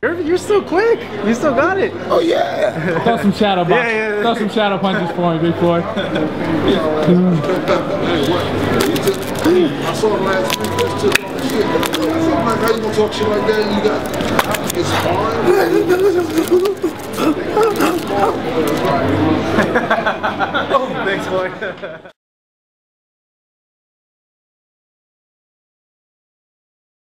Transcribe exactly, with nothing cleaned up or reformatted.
You're, you're still quick. You still got it. Oh yeah. Throw some shadow box. Yeah, yeah. Throw some shadow punches for me, big Floyd. I saw him last week. Just took on shit. I said, I'm like, how you gonna talk shit like that? You got it's fine. Oh, thanks, boy.